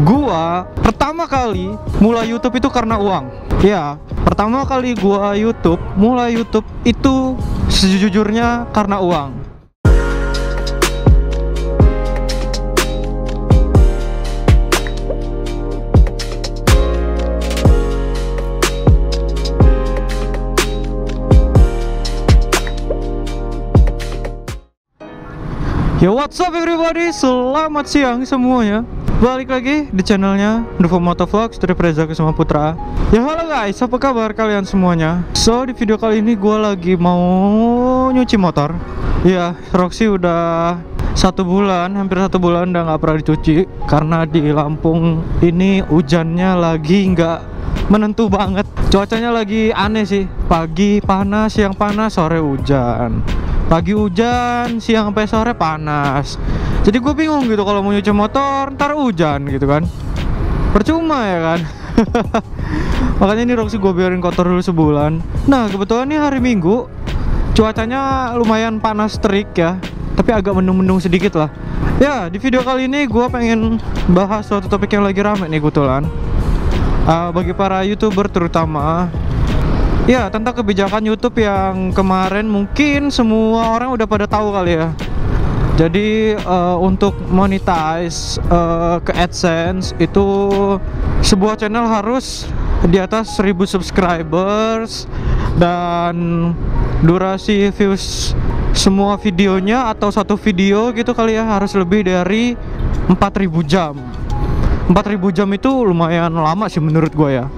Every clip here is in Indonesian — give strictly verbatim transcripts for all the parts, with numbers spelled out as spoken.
Gua pertama kali mulai YouTube itu karena uang. Ya, pertama kali gua YouTube, mulai YouTube itu sejujurnya karena uang. Yo, what's up everybody, selamat siang semuanya. Balik lagi di channelnya Duvo Motovlogs dari Reza Kusuma Putra. Ya halo guys, apa kabar kalian semuanya? So di video kali ini gue lagi mau nyuci motor. Ya, Roxy udah satu bulan, hampir satu bulan udah nggak pernah dicuci karena di Lampung ini hujannya lagi nggak menentu banget. Cuacanya lagi aneh sih, pagi panas, siang panas, sore hujan. Pagi hujan, siang sampai sore panas. Jadi gue bingung gitu kalau mau nyuci motor, ntar hujan gitu kan. Percuma ya kan. Makanya ini Roxy gue biarin kotor dulu sebulan. Nah kebetulan ini hari Minggu, cuacanya lumayan panas terik ya, tapi agak mendung-mendung sedikit lah. Ya, di video kali ini gue pengen bahas suatu topik yang lagi rame nih kebetulan, uh, bagi para YouTuber terutama. Ya, tentang kebijakan YouTube yang kemarin mungkin semua orang udah pada tahu kali ya. Jadi uh, untuk monetize uh, ke AdSense itu sebuah channel harus di atas seribu subscribers dan durasi views semua videonya atau satu video gitu kali ya harus lebih dari empat ribu jam. empat ribu jam itu lumayan lama sih menurut gue ya.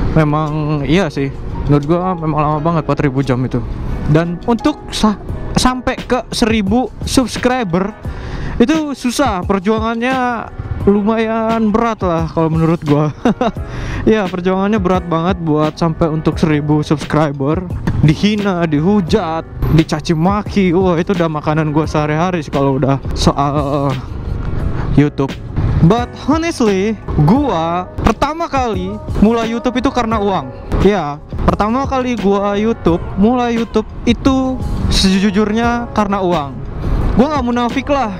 Memang iya sih. Menurut gue memang lama banget empat ribu jam itu. Dan untuk sa sampai ke seribu subscriber itu susah, perjuangannya lumayan berat lah kalau menurut gue. Ya, perjuangannya berat banget buat sampai untuk seribu subscriber. Dihina, dihujat, dicaci maki. Wah, itu udah makanan gue sehari-hari sih kalau udah soal YouTube. But honestly, gua pertama kali mulai YouTube itu karena uang. Ya, pertama kali gua YouTube, mulai YouTube itu sejujurnya karena uang. Gua nggak munafik lah.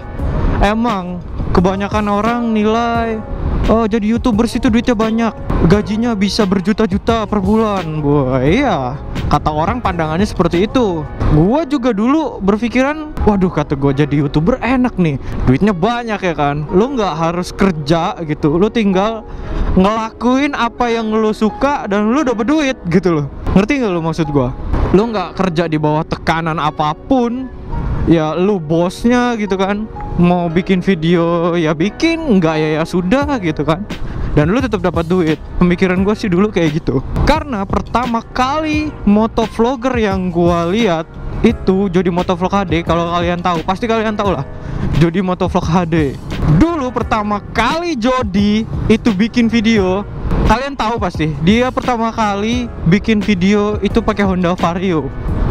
Emang kebanyakan orang nilai, oh jadi YouTubers itu duitnya banyak, gajinya bisa berjuta-juta per bulan. Gua iya, kata orang pandangannya seperti itu. Gua juga dulu berpikiran, waduh kata gua jadi YouTuber enak nih, duitnya banyak ya kan. Lu nggak harus kerja gitu, lu tinggal ngelakuin apa yang lu suka dan lu dapet duit gitu loh. Ngerti nggak lu maksud gua? Lu nggak kerja di bawah tekanan apapun. Ya lu bosnya gitu kan, mau bikin video ya bikin, nggak ya ya sudah gitu kan, dan lu tetap dapat duit. Pemikiran gue sih dulu kayak gitu. Karena pertama kali motovlogger yang gue lihat itu Jody Motovlog H D. Kalau kalian tahu, pasti kalian tahu lah Jody Motovlog H D. Dulu pertama kali Jody itu bikin video, kalian tahu pasti dia pertama kali bikin video itu pakai Honda Vario.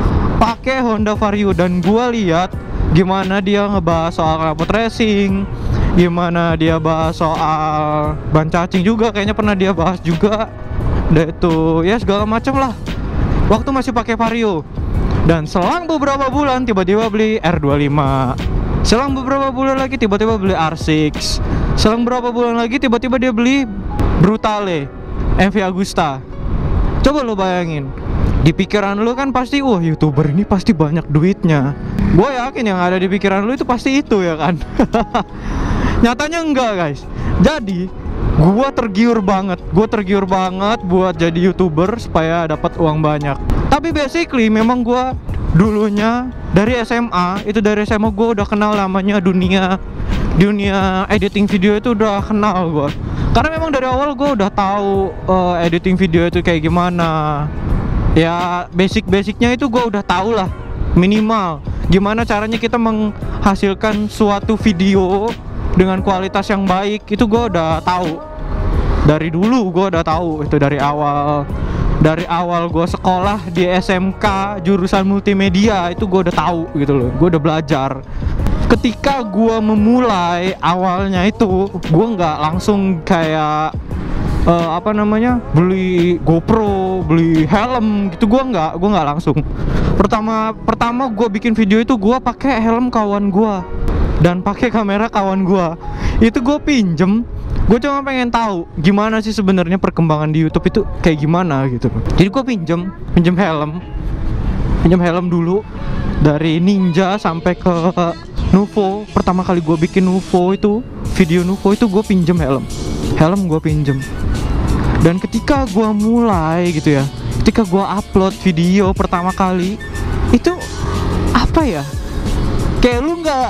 Pakai Honda Vario, dan gua lihat gimana dia ngebahas soal knalpot racing, gimana dia bahas soal ban cacing juga, kayaknya pernah dia bahas juga. Dan itu ya segala macam lah. Waktu masih pakai Vario. Dan selang beberapa bulan tiba-tiba beli R dua puluh lima. Selang beberapa bulan lagi tiba-tiba beli R enam. Selang beberapa bulan lagi tiba-tiba dia beli Brutale M V Agusta. Coba lo bayangin, di pikiran lu kan pasti, wah YouTuber ini pasti banyak duitnya. Gue yakin yang ada di pikiran lu itu pasti itu ya kan. Nyatanya enggak guys. Jadi gue tergiur banget, gue tergiur banget buat jadi YouTuber supaya dapat uang banyak. Tapi basically memang gue dulunya dari S M A, itu dari S M A gue udah kenal namanya dunia dunia editing video, itu udah kenal gue. Karena memang dari awal gue udah tahu uh, editing video itu kayak gimana. Ya basic-basicnya itu gue udah tahu lah, minimal gimana caranya kita menghasilkan suatu video dengan kualitas yang baik, itu gue udah tahu dari dulu. Gue udah tahu itu dari awal dari awal gue sekolah di S M K jurusan multimedia, itu gue udah tahu gitu loh. Gue udah belajar. Ketika gue memulai awalnya itu, gue nggak langsung kayak Uh, apa namanya beli GoPro, beli helm gitu. Gua nggak, gua nggak langsung. Pertama pertama gue bikin video itu gue pakai helm kawan gue. dan pakai kamera kawan gua. Itu gua pinjem. Gue cuma pengen tahu gimana sih sebenarnya perkembangan di YouTube itu kayak gimana gitu. Jadi gue pinjem, pinjem helm, pinjem helm dulu dari Ninja sampai ke Nuvo. Pertama kali gue bikin Nuvo itu, video Nuvo itu gue pinjem helm, helm gue pinjem. Dan ketika gue mulai gitu ya, ketika gue upload video pertama kali itu apa ya? Kayak lu nggak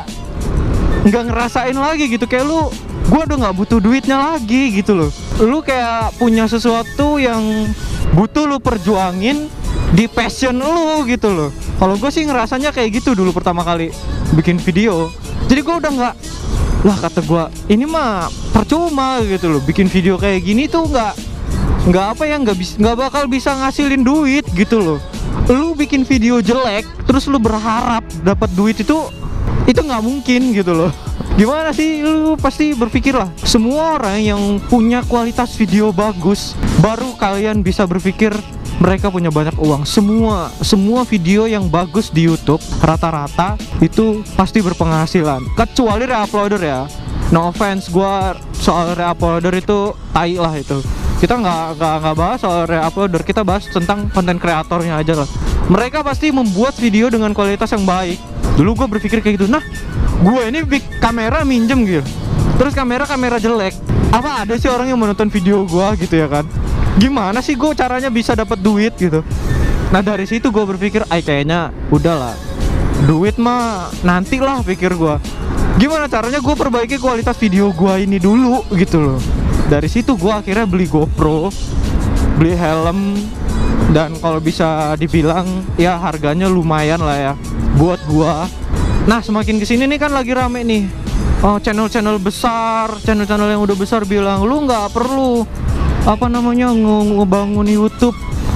nggak ngerasain lagi gitu, kayak lu gue udah nggak butuh duitnya lagi gitu loh. Lu kayak punya sesuatu yang butuh lu perjuangin di passion lu gitu loh. Kalau gue sih ngerasanya kayak gitu dulu pertama kali bikin video. Jadi gue udah nggak, lah kata gue ini mah percuma gitu loh, bikin video kayak gini tuh nggak nggak apa ya, nggak bisa, nggak bakal bisa ngasilin duit gitu loh. Lu bikin video jelek terus lu berharap dapat duit itu itu nggak mungkin gitu loh. Gimana sih, lu pasti berpikir lah, semua orang yang punya kualitas video bagus baru kalian bisa berpikir mereka punya banyak uang. Semua semua video yang bagus di YouTube rata-rata itu pasti berpenghasilan, kecuali reuploader ya. No offense, gua soal reuploader itu tai lah itu. Kita nggak nggak nggak bahas soal reuploader, kita bahas tentang konten kreatornya aja lah. Mereka pasti membuat video dengan kualitas yang baik. Dulu gue berpikir kayak gitu, nah gue ini big kamera minjem gitu, terus kamera kamera jelek, apa ada sih orang yang menonton video gue gitu ya kan? Gimana sih gue caranya bisa dapat duit gitu? Nah dari situ gue berpikir, ay kayaknya udahlah, duit mah nantilah pikir gue. Gimana caranya gue perbaiki kualitas video gue ini dulu gitu loh. Dari situ gue akhirnya beli GoPro, beli helm, dan kalau bisa dibilang ya harganya lumayan lah ya buat gua. Nah semakin kesini nih kan lagi rame nih, oh, channel-channel besar, channel-channel yang udah besar bilang lu nggak perlu apa namanya nge ngebangun YouTube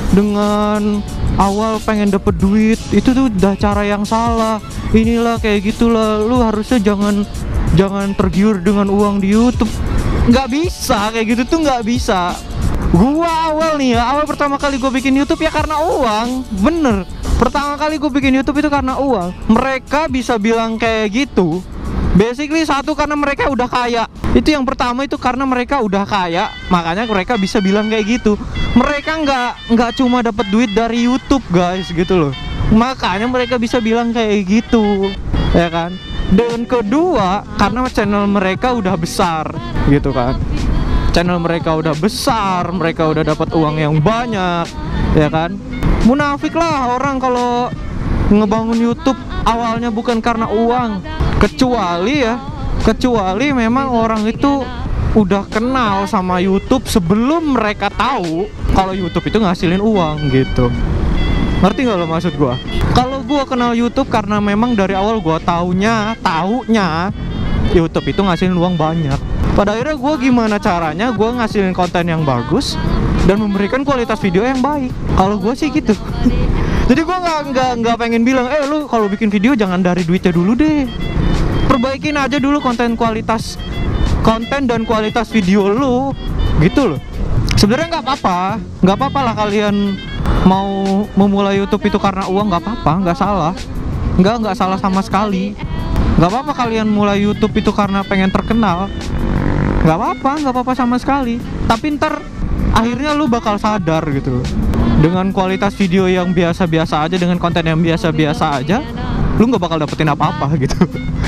dengan awal pengen dapet duit, itu tuh udah cara yang salah. Inilah kayak gitulah, lu harusnya jangan jangan tergiur dengan uang di YouTube. Nggak bisa kayak gitu tuh, nggak bisa. Gua awal nih ya, awal pertama kali gue bikin YouTube ya karena uang, bener. Pertama kali gue bikin YouTube itu karena uang. Mereka bisa bilang kayak gitu, basically satu karena mereka udah kaya. Itu yang pertama, itu karena mereka udah kaya, makanya mereka bisa bilang kayak gitu. Mereka nggak nggak cuma dapat duit dari YouTube guys gitu loh, makanya mereka bisa bilang kayak gitu, ya kan. Dan kedua karena channel mereka udah besar gitu kan. Channel mereka udah besar, mereka udah dapat uang yang banyak, ya kan. Munafik lah orang kalau ngebangun YouTube awalnya bukan karena uang. Kecuali ya, kecuali memang orang itu udah kenal sama YouTube sebelum mereka tahu kalau YouTube itu ngasilin uang gitu. Ngerti gak lo maksud gua? Kalau gua kenal YouTube karena memang dari awal gua taunya, taunya YouTube itu ngasilin uang banyak. Pada akhirnya gue gimana caranya gue ngasilin konten yang bagus dan memberikan kualitas video yang baik. Kalau gue sih gitu. Jadi gue nggak nggak nggak pengen bilang, eh lu kalau bikin video jangan dari duitnya dulu deh. Perbaikin aja dulu konten kualitas konten dan kualitas video lu, gitu loh. Sebenarnya nggak apa-apa, nggak apa-apa lah kalian mau memulai YouTube itu karena uang, nggak apa-apa, nggak salah, nggak nggak salah sama sekali. Nggak apa-apa kalian mulai YouTube itu karena pengen terkenal, nggak apa-apa, nggak apa-apa sama sekali. Tapi ntar akhirnya lu bakal sadar gitu, dengan kualitas video yang biasa-biasa aja, dengan konten yang biasa-biasa aja, lu nggak bakal dapetin apa-apa gitu.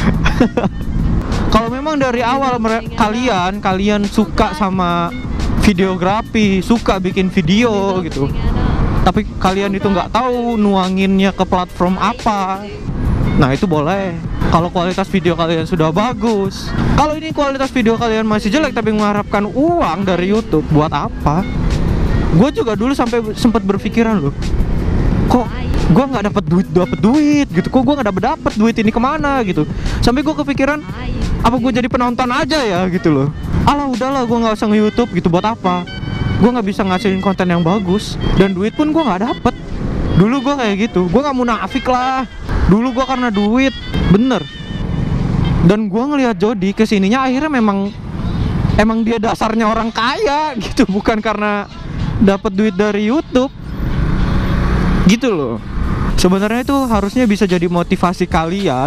Kalau memang dari awal kalian kalian suka sama videografi, suka bikin video gitu, tapi kalian itu nggak tahu nuanginnya ke platform apa, nah itu boleh. Kalau kualitas video kalian sudah bagus. Kalau ini kualitas video kalian masih jelek tapi mengharapkan uang dari YouTube, buat apa? Gue juga dulu sampai sempat berpikiran loh, kok gue nggak dapet duit dapet duit gitu, kok gue nggak dapet dapet duit ini kemana gitu. Sampai gue kepikiran, apa gue jadi penonton aja ya gitu loh. Alah udahlah, gue nggak usah nge-YouTube gitu, buat apa? Gue nggak bisa ngasilin konten yang bagus dan duit pun gue nggak dapet. Dulu gue kayak gitu, gue nggak munafik lah. Dulu gue karena duit, bener. Dan gue ngelihat Jody kesininya akhirnya memang emang dia dasarnya orang kaya gitu, bukan karena dapat duit dari YouTube gitu loh. Sebenarnya itu harusnya bisa jadi motivasi kalian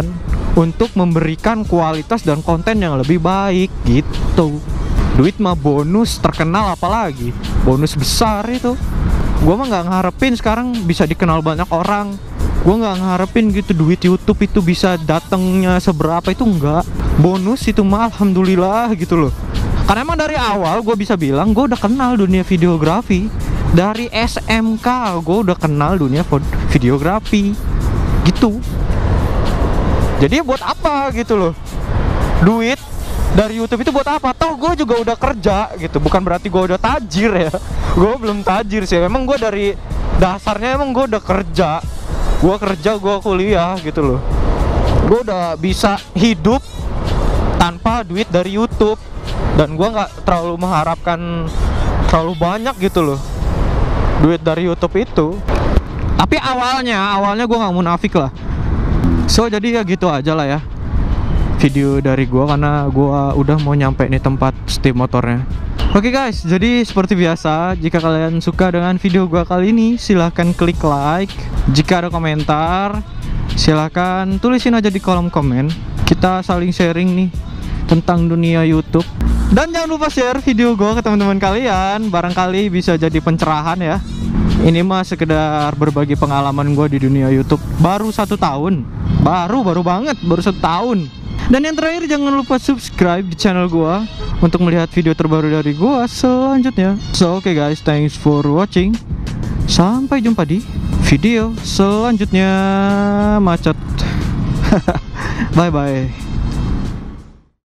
untuk memberikan kualitas dan konten yang lebih baik gitu. Duit mah bonus, terkenal apalagi bonus besar itu. Gue mah nggak ngarepin sekarang bisa dikenal banyak orang. Gue nggak ngarepin gitu duit YouTube itu bisa datangnya seberapa, itu enggak. Bonus itu mah alhamdulillah gitu loh. Karena emang dari awal gue bisa bilang gue udah kenal dunia videografi. Dari S M K gue udah kenal dunia videografi gitu. Jadi buat apa gitu loh duit dari YouTube itu buat apa? Toh gue juga udah kerja gitu. Bukan berarti gue udah tajir ya. Gue belum tajir sih. Emang gue dari dasarnya emang gue udah kerja. Gue kerja, gue kuliah gitu loh. Gue udah bisa hidup tanpa duit dari YouTube. Dan gue gak terlalu mengharapkan terlalu banyak gitu loh duit dari YouTube itu. Tapi awalnya, awalnya gue gak munafik lah. So jadi ya gitu aja lah ya video dari gue, karena gue udah mau nyampe nih tempat steam motornya. Oke okay guys, jadi seperti biasa, jika kalian suka dengan video gue kali ini, silahkan klik like. Jika ada komentar, silahkan tulisin aja di kolom komen. Kita saling sharing nih tentang dunia YouTube. Dan jangan lupa share video gue ke teman-teman kalian, barangkali bisa jadi pencerahan ya. Ini mah sekedar berbagi pengalaman gue di dunia YouTube. Baru satu tahun, baru baru banget, baru satu tahun. Dan yang terakhir, jangan lupa subscribe di channel gua untuk melihat video terbaru dari gua selanjutnya. So oke okay guys, thanks for watching. Sampai jumpa di video selanjutnya. Macet. Bye bye.